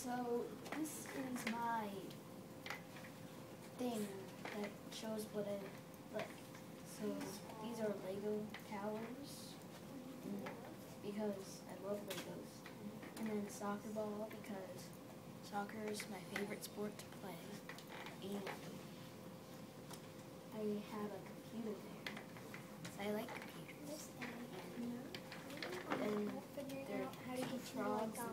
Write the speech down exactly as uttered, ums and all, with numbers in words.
So this is my thing that shows what I like. So these are Lego towers, and because I love Legos. And then soccer ball because soccer is my favorite sport to play. And I have a computer there. So I like computers. And then there are frogs